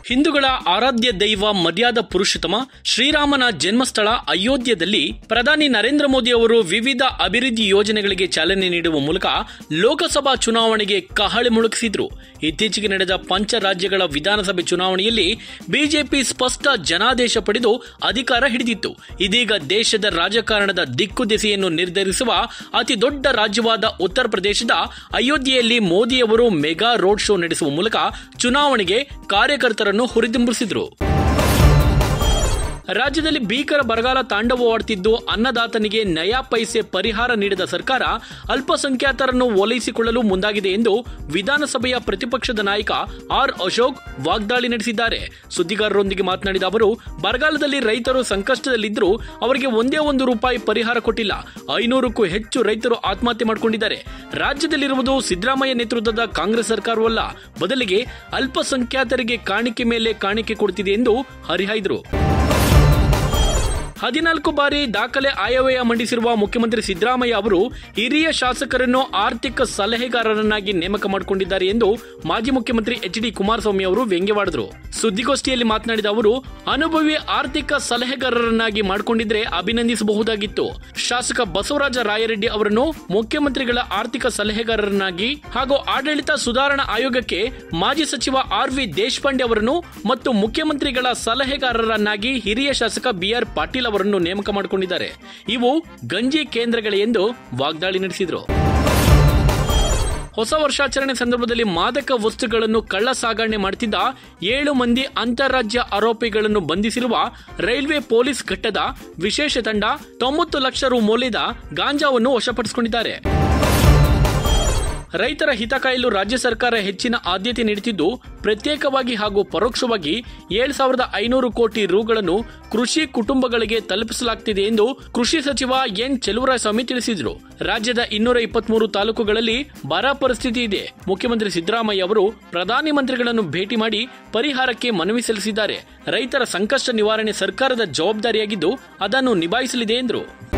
ಹಿಂದೂಗಳ ಆರಾಧ್ಯ ದೈವ ಮರ್ಯಾದಾ ಪುರುಷೋತ್ತಮ ಶ್ರೀರಾಮನ ಜನ್ಮಸ್ಥಳ ಅಯೋಧ್ಯೆಯಲ್ಲಿ ಪ್ರಧಾನಿ ನರೇಂದ್ರ ಮೋದಿ ಅವರು ವಿವಿಧ ಅಭಿವೃದ್ಧಿ ಯೋಜನೆಗಳಿಗೆ ಚಾಲನೆ ನೀಡುವ ಮೂಲಕ ಲೋಕಸಭಾ ಚುನಾವಣೆಗೆ ಕಹಳೆ ಮೊಳಗಿಸಿದ್ರು. ಇತ್ತೀಚೆಗೆ ನಡೆದ ಪಂಚ ರಾಜ್ಯಗಳ ವಿಧಾನಸಭೆ ಚುನಾವಣೆಯಲ್ಲಿ ಬಿಜೆಪಿ ಸ್ಪಷ್ಟ ಜನಾದೇಶ ಪಡೆದು ಅಧಿಕಾರ ಹಿಡಿದಿತ್ತು. ಇದೀಗ ದೇಶದ ರಾಜಕಾರಣದ ದಿಕ್ಕುದೆಸೆಯನ್ನು ನಿರ್ಧರಿಸುವ ಅತಿ ದೊಡ್ಡ ರಾಜ್ಯವಾದ ಉತ್ತರ ಪ್ರದೇಶದ ಅಯೋಧ್ಯೆಯಲ್ಲಿ ಮೋದಿಯವರು ಮೆಗಾ ರೋಡ್ ಶೋ ನಡೆಸುವ ಮೂಲಕ ಚುನಾವಣೆಗೆ ಕಾರ್ಯಕರ್ತರನ್ನು ಹುರಿದುಂಬಿಸಿದ್ರು. ರಾಜ್ಯದಲ್ಲಿ ಭೀಕರ ಬರಗಾಲ ತಾಂಡವವಾಡುತ್ತಿದ್ದು ಅನ್ನದಾತನಿಗೆ ನಯಾ ಪೈಸೆ ಪರಿಹಾರ ನೀಡಿದ ಸರ್ಕಾರ ಅಲ್ಪಸಂಖ್ಯಾತರನ್ನು ಓಲೈಸಿಕೊಳ್ಳಲು ಮುಂದಾಗಿದೆ ಎಂದು ವಿಧಾನಸಭೆಯ ಪ್ರತಿಪಕ್ಷದ ನಾಯಕ ಆರ್ ಅಶೋಕ್ ವಾಗ್ದಾಳಿ ನಡೆಸಿದ್ದಾರೆ. ಸುದ್ದಿಗಾರರೊಂದಿಗೆ ಮಾತನಾಡಿದ ಅವರು, ಬರಗಾಲದಲ್ಲಿ ರೈತರು ಸಂಕಷ್ಟದಲ್ಲಿದ್ದರೂ ಅವರಿಗೆ ಒಂದೇ ಒಂದು ರೂಪಾಯಿ ಪರಿಹಾರ ಕೊಟ್ಟಿಲ್ಲ. 500ಕ್ಕೂ ಹೆಚ್ಚು ರೈತರು ಆತ್ಮಹತ್ಯೆ ಮಾಡಿಕೊಂಡಿದ್ದಾರೆ. ರಾಜ್ಯದಲ್ಲಿರುವುದು ಸಿದ್ದರಾಮಯ್ಯ ನೇತೃತ್ವದ ಕಾಂಗ್ರೆಸ್ ಸರ್ಕಾರವಲ್ಲ, ಬದಲಿಗೆ ಅಲ್ಪಸಂಖ್ಯಾತರಿಗೆ ಕಾಣಿಕೆ ಮೇಲೆ ಕಾಣಿಕೆ ಕೊಡುತ್ತಿದೆ ಎಂದು ಹರಿಹಾಯ್ದರು. 14 ಬಾರಿ ದಾಖಲೆ ಆಯವ್ಯಯ ಮಂಡಿಸಿರುವ ಮುಖ್ಯಮಂತ್ರಿ ಸಿದ್ದರಾಮಯ್ಯ ಅವರು ಹಿರಿಯ ಶಾಸಕರನ್ನು ಆರ್ಥಿಕ ಸಲಹೆಗಾರರನ್ನಾಗಿ ನೇಮಕ ಮಾಡಿಕೊಂಡಿದ್ದಾರೆ ಎಂದು ಮಾಜಿ ಮುಖ್ಯಮಂತ್ರಿ ಎಚ್.ಡಿ. ಕುಮಾರಸ್ವಾಮಿ ಅವರು ವ್ಯಂಗ್ಯವಾಡಿದರು. ಸುದ್ದಿಗೋಷ್ಠಿಯಲ್ಲಿ ಮಾತನಾಡಿದ ಅವರು, ಅನುಭವಿ ಆರ್ಥಿಕ ಸಲಹೆಗಾರರನ್ನಾಗಿ ಮಾಡಿಕೊಂಡಿದ್ರೆ ಅಭಿನಂದಿಸಬಹುದಾಗಿತ್ತು. ಶಾಸಕ ಬಸವರಾಜ ರಾಯರೆಡ್ಡಿ ಅವರನ್ನು ಮುಖ್ಯಮಂತ್ರಿಗಳ ಆರ್ಥಿಕ ಸಲಹೆಗಾರರನ್ನಾಗಿ ಹಾಗೂ ಆಡಳಿತ ಸುಧಾರಣಾ ಆಯೋಗಕ್ಕೆ ಮಾಜಿ ಸಚಿವ ಆರ್.ವಿ. ದೇಶಪಾಂಡೆ ಅವರನ್ನು ಮತ್ತು ಮುಖ್ಯಮಂತ್ರಿಗಳ ಸಲಹೆಗಾರರನ್ನಾಗಿ ಹಿರಿಯ ಶಾಸಕ ಬಿ.ಆರ್. ಪಾಟೀಲ್ ಅವರನ್ನು ನೇಮಕ ಮಾಡಿಕೊಂಡಿದ್ದಾರೆ. ಇವು ಗಂಜಿ ಕೇಂದ್ರಗಳೇ ಎಂದು ವಾಗ್ದಾಳಿ ನಡೆಸಿದರು. ಹೊಸ ವರ್ಷಾಚರಣೆ ಸಂದರ್ಭದಲ್ಲಿ ಮಾದಕ ವಸ್ತುಗಳನ್ನು ಕಳ್ಳ ಸಾಗಣೆ ಮಾಡುತ್ತಿದ್ದ 7 ಮಂದಿ ಅಂತಾರಾಜ್ಯ ಆರೋಪಿಗಳನ್ನು ಬಂಧಿಸಿರುವ ರೈಲ್ವೆ ಪೊಲೀಸ್ ಘಟ್ಟದ ವಿಶೇಷ ತಂಡ 90 ಲಕ್ಷ ರು ಮೌಲ್ಯದ ಗಾಂಜಾವನ್ನು ವಶಪಡಿಸಿಕೊಂಡಿದ್ದಾರೆ. ರೈತರ ಹಿತ ಕಾಯಲು ರಾಜ್ಯ ಸರ್ಕಾರ ಹೆಚ್ಚಿನ ಆದ್ಯತೆ ನೀಡುತ್ತಿದ್ದು, ಪ್ರತ್ಯೇಕವಾಗಿ ಹಾಗೂ ಪರೋಕ್ಷವಾಗಿ 7,500 ಕೋಟಿ ರುಗಳನ್ನು ಕೃಷಿ ಕುಟುಂಬಗಳಿಗೆ ತಲುಪಿಸಲಾಗುತ್ತಿದೆ ಎಂದು ಕೃಷಿ ಸಚಿವ ಎನ್. ಚೆಲುವರಾಯಸ್ವಾಮಿ ತಿಳಿಸಿದರು. ರಾಜ್ಯದ 223 ತಾಲೂಕುಗಳಲ್ಲಿ ಬರ ಪರಿಸ್ಥಿತಿ ಇದೆ. ಮುಖ್ಯಮಂತ್ರಿ ಸಿದ್ದರಾಮಯ್ಯ ಅವರು ಪ್ರಧಾನಿ ಮಂತ್ರಿಗಳನ್ನು ಭೇಟಿ ಮಾಡಿ ಪರಿಹಾರಕ್ಕೆ ಮನವಿ ಸಲ್ಲಿಸಿದ್ದಾರೆ. ರೈತರ ಸಂಕಷ್ಟ ನಿವಾರಣೆ ಸರ್ಕಾರದ ಜವಾಬ್ದಾರಿಯಾಗಿದ್ದು ಅದನ್ನು ನಿಭಾಯಿಸಲಿದೆ ಎಂದರು.